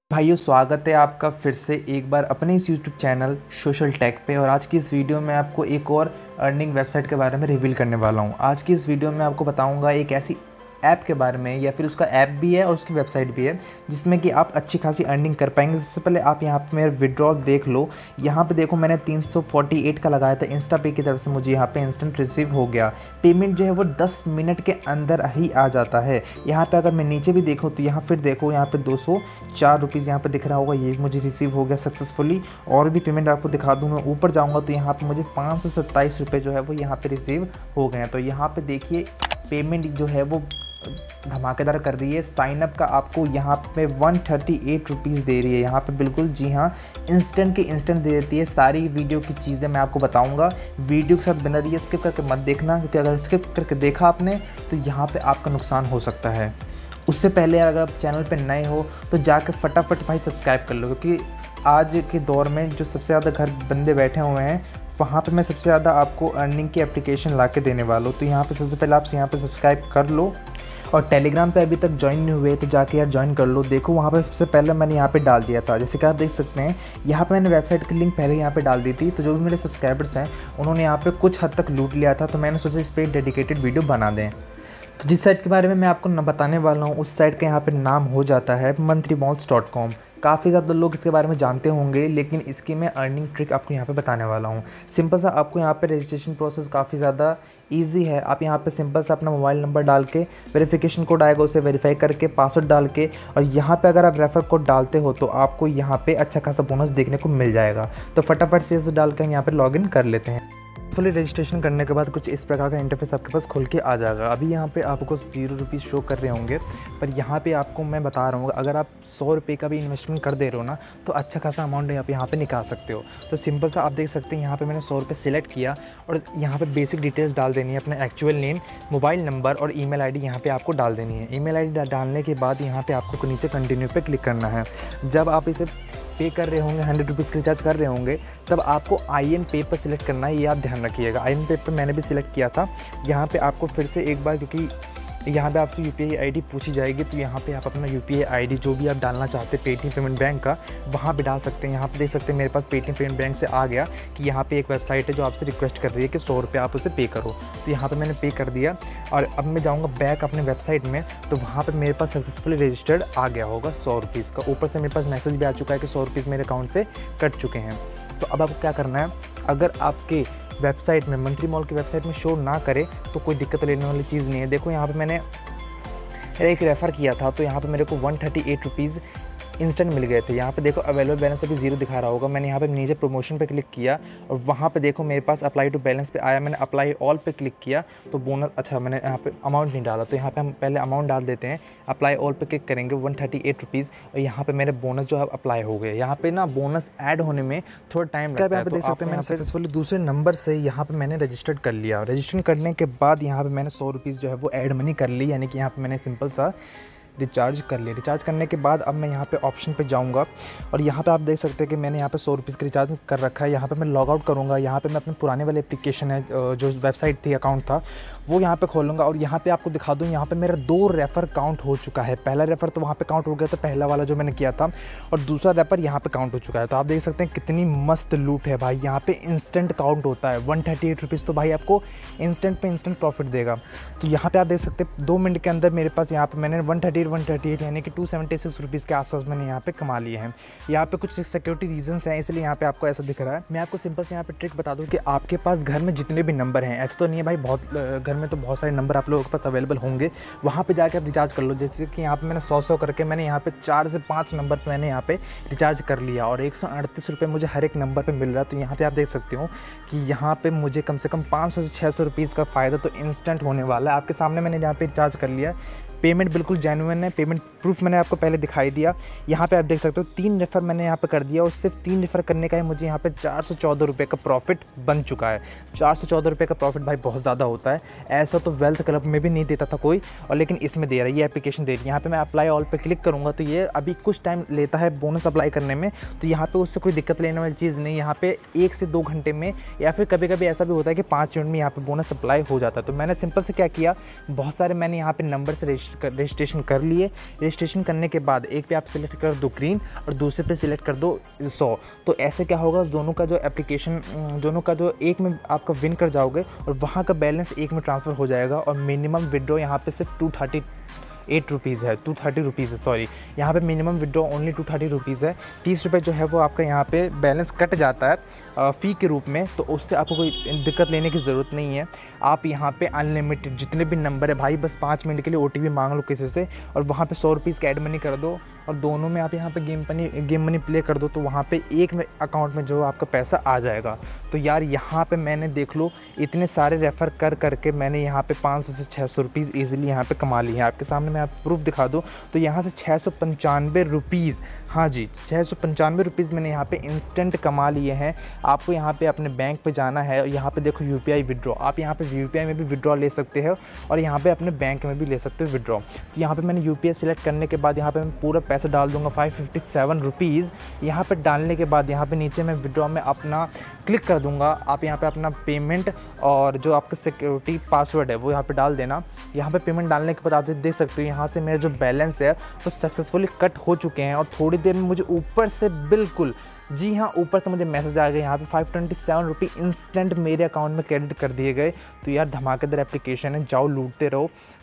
भाइयों, स्वागत है आपका फिर से एक बार अपने इस यूट्यूब चैनल सोशल टेक पे। और आज की इस वीडियो में आपको एक और अर्निंग वेबसाइट के बारे में रिवील करने वाला हूँ। आज की इस वीडियो में आपको बताऊँगा एक ऐसी ऐप के बारे में, या फिर उसका ऐप भी है और उसकी वेबसाइट भी है, जिसमें कि आप अच्छी खासी अर्निंग कर पाएंगे। सबसे पहले आप यहाँ पे मेरा विड्रॉल देख लो। यहाँ पे देखो, मैंने 348 का लगाया था इंस्टा पे की तरफ से, मुझे यहाँ पे इंस्टेंट रिसीव हो गया। पेमेंट जो है वो 10 मिनट के अंदर ही आ जाता है। यहाँ पे अगर मैं नीचे भी देखूँ तो यहाँ फिर देखो, यहाँ पे 204 रुपीज़ यहाँ पे दिख रहा होगा, ये मुझे रिसीव हो गया सक्सेसफुली। और भी पेमेंट आपको दिखा दूँ, मैं ऊपर जाऊँगा तो यहाँ पर मुझे 527 रुपये जो है वो यहाँ पर रिसीव हो गए हैं। तो यहाँ पर देखिए, पेमेंट जो है वो धमाकेदार कर रही है। साइनअप का आपको यहाँ पे 138 रुपीज़ दे रही है यहाँ पे, बिल्कुल जी हाँ, इंस्टेंट के इंस्टेंट दे देती है। सारी वीडियो की चीज़ें मैं आपको बताऊंगा, वीडियो के साथ बना रही है, स्किप करके मत देखना, क्योंकि अगर स्किप करके देखा आपने तो यहाँ पे आपका नुकसान हो सकता है। उससे पहले अगर आप चैनल पर नए हो तो जाकर फटाफट भाई सब्सक्राइब कर लो, क्योंकि आज के दौर में जो सबसे ज़्यादा घर बंदे बैठे हुए हैं, वहाँ पे मैं सबसे ज़्यादा आपको अर्निंग की एप्लीकेशन ला के देने वाला हूँ। तो यहाँ पे सबसे पहले आप यहाँ पे सब्सक्राइब कर लो, और टेलीग्राम पे अभी तक ज्वाइन नहीं हुए तो जाके यार ज्वाइन कर लो। देखो वहाँ पे सबसे पहले मैंने यहाँ पे डाल दिया था, जैसे कि आप देख सकते हैं यहाँ पे मैंने वेबसाइट की लिंक पहले यहाँ पे डाल दी थी। तो जो भी मेरे सब्सक्राइबर्स हैं उन्होंने यहाँ पे कुछ हद तक लूट लिया था, तो मैंने सोचा इस पर एक डेडिकेटेड वीडियो बना दें। तो जिस साइट के बारे में मैं आपको बताने वाला हूँ, उस साइट का यहाँ पे नाम हो जाता है monthlymalls.com। काफ़ी ज़्यादा लोग इसके बारे में जानते होंगे, लेकिन इसकी मैं अर्निंग ट्रिक आपको यहाँ पे बताने वाला हूँ। सिंपल सा आपको यहाँ पे रजिस्ट्रेशन प्रोसेस काफ़ी ज़्यादा इजी है। आप यहाँ पे सिंपल सा अपना मोबाइल नंबर डाल के, वेरिफिकेशन कोड आएगा उसे वेरीफाई करके, पासवर्ड डाल के, और यहाँ पे अगर आप रेफर कोड डालते हो तो आपको यहाँ पे अच्छा खासा बोनस देखने को मिल जाएगा। तो फटाफट से इसे डाल कर यहाँ पर लॉगिन कर लेते हैं। फुली रजिस्ट्रेशन करने के बाद कुछ इस प्रकार का इंटरफेस आपके पास खुल के आ जाएगा। अभी यहाँ पे आपको 0 रुपीज़ शो कर रहे होंगे, पर यहाँ पे आपको मैं बता रहा हूँ, अगर आप 100 रुपये का भी इन्वेस्टमेंट कर दे रहे हो ना, तो अच्छा खासा अमाउंट आप यहाँ पे निकाल सकते हो। तो सिंपल सा आप देख सकते हैं, यहाँ पे मैंने 100 रुपये सिलेक्ट किया, और यहाँ पे बेसिक डिटेल्स डाल देनी है, अपना एक्चुअल नेम, मोबाइल नंबर और ईमेल आईडी यहाँ पे आपको डाल देनी है। ईमेल आईडी डालने के बाद यहाँ पे आपको नीचे कंटिन्यू पे क्लिक करना है। जब आप इसे पे कर रहे होंगे, 100 रुपीज़ रिचार्ज कर रहे होंगे, तब आपको IN पे पर सिलेक्ट करना है, ये आप ध्यान रखिएगा। IN पे पर मैंने भी सिलेक्ट किया था। यहाँ पे आपको फिर से एक बार, क्योंकि यहाँ पे आपसे UPI ID पूछी जाएगी, तो यहाँ पे आप अपना UPI ID जो भी आप डालना चाहते हैं पेटीएम पेमेंट बैंक का, वहाँ पे डाल सकते हैं। यहाँ पे देख सकते हैं मेरे पास पेटीएम पेमेंट बैंक से आ गया कि यहाँ पे एक वेबसाइट है जो आपसे रिक्वेस्ट कर रही है कि 100 रुपये आप उसे पे करो। तो यहाँ पे मैंने पे कर दिया, और अब मैं जाऊँगा बैक अपने वेबसाइट में, तो वहाँ पर मेरे पास सक्सेसफुली रजिस्टर्ड आ गया होगा 100 रुपीज़ का। ऊपर से मेरे पास मैसेज भी आ चुका है कि 100 रुपीज़ मेरे अकाउंट से कट चुके हैं। तो अब आपको क्या करना है, अगर आपके वेबसाइट में, मंथली मॉल की वेबसाइट में शो ना करे तो कोई दिक्कत लेने वाली चीज़ नहीं है। देखो यहाँ पे मैंने एक रेफ़र किया था, तो यहाँ पे मेरे को 138 रुपीज़ इंस्टेंट मिल गए थे। यहाँ पे देखो अवेलेबल बैलेंस अभी 0 दिखा रहा होगा। मैंने यहाँ पे नीचे प्रमोशन पे क्लिक किया, और वहाँ पे देखो मेरे पास अप्लाई टू बैलेंस पे आया, मैंने अप्लाई ऑल पे क्लिक किया तो बोनस, अच्छा मैंने यहाँ पे अमाउंट नहीं डाला, तो यहाँ पे हम पहले अमाउंट डाल देते हैं। अप्लाई ऑल पे क्लिक करेंगे, 138 रुपीज़, और यहाँ पे मेरे बोनस जो है अप्लाई हो गए। यहाँ पे ना बोनस ऐड होने में थोड़ा टाइम लगता है। यहाँ पे देख सकते हैं मैंने सक्सेसफुली दूसरे नंबर से यहाँ पे मैंने रजिस्टर्ड कर लिया। रजिस्टर करने के बाद यहाँ पे मैंने 100 रुपीज़ जो है वो ऐड मनी कर ली, यानी कि यहाँ पे मैंने सिंपल सा रिचार्ज कर लिया। रिचार्ज करने के बाद अब मैं यहाँ पे ऑप्शन पे जाऊँगा, और यहाँ पे आप देख सकते हैं कि मैंने यहाँ पे 100 रुपीज़ का रिचार्ज कर रखा है। यहाँ पे मैं लॉग आउट करूँगा, यहाँ पे मैं अपने पुराने वाले एप्लीकेशन है, जो वेबसाइट थी, अकाउंट था, वो यहाँ पे खोलूँगा, और यहाँ पे आपको दिखा दूँ, यहाँ पे मेरा 2 रेफ़र काउंट हो चुका है। पहला रेफ़र तो वहाँ पे काउंट हो गया था, पहला वाला जो मैंने किया था, और दूसरा रेफ़र यहाँ पे काउंट हो चुका है। तो आप देख सकते हैं कितनी मस्त लूट है भाई। यहाँ पे इंस्टेंट काउंट होता है 138 रुपीज़, तो भाई आपको इंस्टेंट पे इंस्टेंट प्रॉफिट देगा। तो यहाँ पे आप देख सकते हैं 2 मिनट के अंदर मेरे पास यहाँ पे मैंने 138 यानी कि 276 रुपीज़ के आसपास मैंने यहाँ पे कमा लिए हैं। यहाँ पे कुछ सिक्योरिटी रीजंस हैं, इसलिए यहाँ पे आपको ऐसा दिख रहा है। मैं आपको सिंपल से यहाँ पे ट्रिक बता दूँ कि आपके पास घर में जितने भी नंबर हैं, ऐसा तो नहीं है भाई, बहुत घर में तो बहुत सारे नंबर आप लोगों के पास अवेलेबल होंगे, वहाँ पे जाके आप रिचार्ज कर लो। जैसे कि यहाँ पे मैंने 100 करके मैंने यहाँ पे 4 से 5 नंबर पे मैंने यहाँ पे रिचार्ज कर लिया, और 138 रुपये मुझे हर एक नंबर पे मिल रहा है। तो यहाँ पे आप देख सकते हो कि यहाँ पे मुझे कम से कम 500 से 600 रुपीज़ का फ़ायदा तो इंस्टेंट होने वाला है। आपके सामने मैंने यहाँ पे रिचार्ज कर लिया, पेमेंट बिल्कुल जेन्युइन है। पेमेंट प्रूफ मैंने आपको पहले दिखाई दिया। यहाँ पे आप देख सकते हो 3 रेफ़र मैंने यहाँ पे कर दिया, और सिर्फ 3 रेफ़र करने का ही मुझे यहाँ पे 414 रुपये का प्रॉफिट बन चुका है। 414 रुपये का प्रॉफिट भाई बहुत ज़्यादा होता है। ऐसा तो वेल्थ क्लब में भी नहीं देता था कोई, और लेकिन इसमें दे रहा है, ये एप्लीकेशन दे रही है। यहाँ पे मैं अप्लाई ऑल पे क्लिक करूँगा तो ये अभी कुछ टाइम लेता है बोनस अप्लाई करने में, तो यहाँ पे उससे कोई दिक्कत लेने वाली चीज़ नहीं। यहाँ पे 1 से 2 घंटे में, या फिर कभी कभी ऐसा भी होता है कि 5 मिनट में यहाँ पे बोनस अप्लाई हो जाता है। तो मैंने सिंपल से क्या किया, बहुत सारे मैंने यहाँ पे नंबर से रजिस्टर रजिस्ट्रेशन कर लिए। रजिस्ट्रेशन करने के बाद एक पे आप सिलेक्ट कर दो ग्रीन और दूसरे पे सिलेक्ट कर दो 100। तो ऐसे क्या होगा, दोनों का जो एप्लीकेशन, दोनों का जो एक में आपका विन कर जाओगे और वहाँ का बैलेंस एक में ट्रांसफ़र हो जाएगा। और मिनिमम विड्रॉ यहाँ पे सिर्फ 238 रुपीज़ है, 230 रुपीज़ है, सॉरी, यहाँ पे मिनिमम विड्रॉ ओनली 230 रुपीज़ है। 30 रुपये जो है वो आपका यहाँ पे बैलेंस कट जाता है फ़ी के रूप में, तो उससे आपको कोई दिक्कत लेने की ज़रूरत नहीं है। आप यहाँ पे अनलिमिटेड जितने भी नंबर है भाई, बस 5 मिनट के लिए OTP मांग लो किसी से और वहाँ पे 100 रुपीज़ का ऐड मनी कर दो और दोनों में आप यहाँ पे गेम मनी प्ले कर दो, तो वहाँ पे एक में अकाउंट में जो आपका पैसा आ जाएगा। तो यार यहाँ पे मैंने देख लो इतने सारे रेफ़र कर करके मैंने यहाँ पे 500 से 600 रुपीज़ ईजिली यहाँ पे कमा लिए हैं। आपके सामने मैं आप प्रूफ दिखा दूँ तो यहाँ से 695 रुपीज़, हाँ जी 695 रुपीज़ मैंने यहाँ पे इंस्टेंट कमा लिए हैं। आपको यहाँ पे अपने बैंक पे जाना है और यहाँ पे देखो UPI विड्रॉ, आप यहाँ पे UPI में भी विड्रॉ ले सकते हो और यहाँ पे अपने बैंक में भी ले सकते हो विड्रॉ। तो यहाँ पे मैंने UPI सिलेक्ट करने के बाद यहाँ पे मैं पूरा पैसा डाल दूँगा 557 रुपीज़। यहाँ पे डालने के बाद यहाँ पे नीचे मैं विड्रॉ में अपना क्लिक कर दूँगा। आप यहाँ पे अपना पेमेंट और जो आपका सिक्योरिटी पासवर्ड है वो यहाँ पे डाल देना। यहाँ पे पेमेंट डालने के बाद आप देख सकते हो यहाँ से मेरा जो बैलेंस है तो सक्सेसफुली कट हो चुके हैं। और थोड़ी देर में मुझे ऊपर से बिल्कुल, जी हाँ, ऊपर से मुझे मैसेज आ गया यहाँ पे 527 रुपये इंस्टेंट मेरे अकाउंट में क्रेडिट कर दिए गए। तो यार धमाकेदार एप्लीकेशन है, जाओ लूटते रहो।